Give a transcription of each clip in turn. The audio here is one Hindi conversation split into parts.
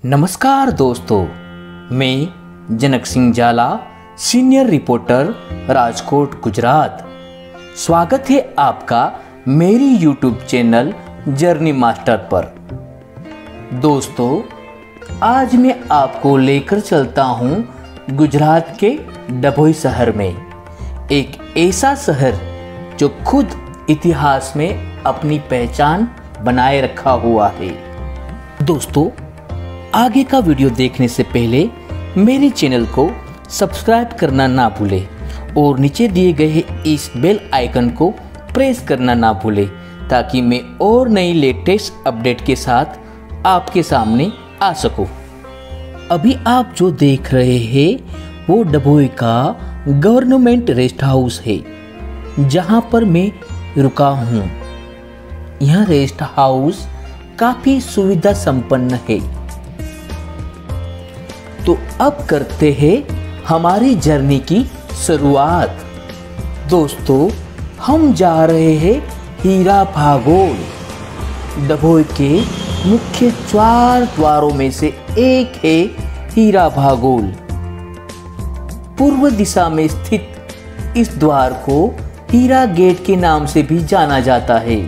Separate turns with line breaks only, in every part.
नमस्कार दोस्तों, मैं जनक सिंह जाला, सीनियर रिपोर्टर, राजकोट, गुजरात। स्वागत है आपका मेरी यूट्यूब चैनल जर्नी मास्टर पर। दोस्तों, आज मैं आपको लेकर चलता हूँ गुजरात के डभोई शहर में, एक ऐसा शहर जो खुद इतिहास में अपनी पहचान बनाए रखा हुआ है। दोस्तों, आगे का वीडियो देखने से पहले मेरे चैनल को सब्सक्राइब करना ना भूलें और नीचे दिए गए इस बेल आइकन को प्रेस करना ना भूलें ताकि मैं और नई लेटेस्ट अपडेट के साथ आपके सामने आ सकूं। अभी आप जो देख रहे हैं वो डभोई का गवर्नमेंट रेस्ट हाउस है जहां पर मैं रुका हूं। यह रेस्ट हाउस काफी सुविधा संपन्न है। तो अब करते हैं हमारी जर्नी की शुरुआत। दोस्तों, हम जा रहे हैं हीरा भागोल। डभोई के मुख्य 4 द्वारों में से एक है हीरा भागोल। पूर्व दिशा में स्थित इस द्वार को हीरा गेट के नाम से भी जाना जाता है।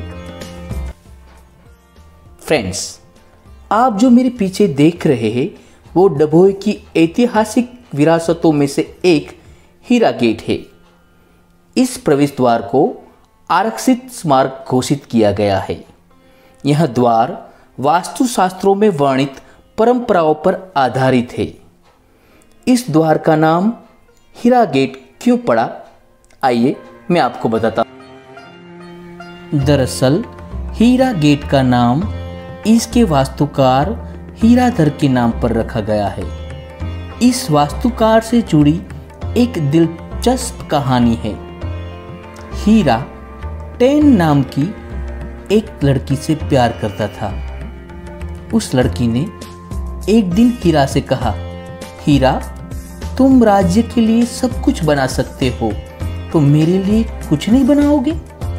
फ्रेंड्स, आप जो मेरे पीछे देख रहे हैं वो डभोई की ऐतिहासिक विरासतों में से एक हीरा गेट है। इस प्रवेश द्वार को आरक्षित स्मारक घोषित किया गया है। यह द्वार वास्तुशास्त्रों में वर्णित परंपराओं पर आधारित है। इस द्वार का नाम हीरा गेट क्यों पड़ा, आइए मैं आपको बताता हूं। दरअसल हीरा गेट का नाम इसके वास्तुकार हीराधर के नाम पर रखा गया है। इस वास्तुकार से जुड़ी एक दिलचस्प कहानी है। हीरा टेन नाम की एक लड़की से प्यार करता था। उस लड़की ने एक दिन हीरा से कहा, हीरा, तुम राज्य के लिए सब कुछ बना सकते हो, तो मेरे लिए कुछ नहीं बनाओगे?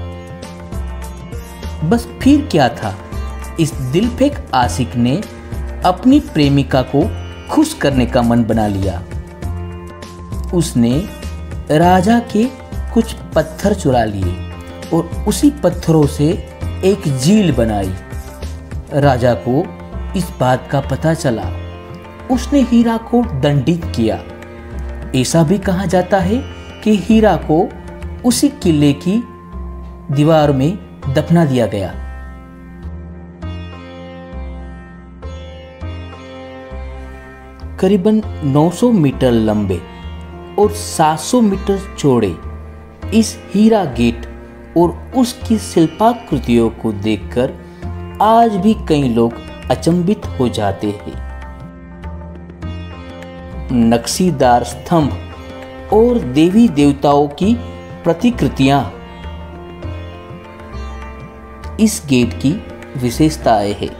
बस फिर क्या था, इस दिलफेक आशिक ने अपनी प्रेमिका को खुश करने का मन बना लिया। उसने राजा के कुछ पत्थर चुरा लिए और उसी पत्थरों से एक झील बनाई। राजा को इस बात का पता चला। उसने हीरा को दंडित किया। ऐसा भी कहा जाता है कि हीरा को उसी किले की दीवार में दफना दिया गया। करीबन 900 मीटर लंबे और 700 मीटर चौड़े इस हीरा गेट और उसकी शिल्पाकृतियों को देखकर आज भी कई लोग अचंभित हो जाते हैं। नक्शीदार स्तंभ और देवी देवताओं की प्रतिकृतियां इस गेट की विशेषताएं हैं।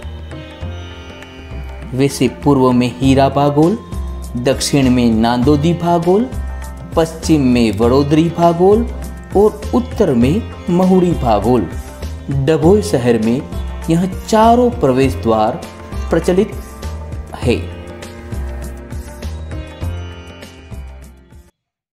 वैसे पूर्व में हीरा भागोल, दक्षिण में नांदोदी भागोल, पश्चिम में वडोदरी भागोल और उत्तर में महुड़ी भागोल। डभोई शहर में यह चारों प्रवेश द्वार प्रचलित है।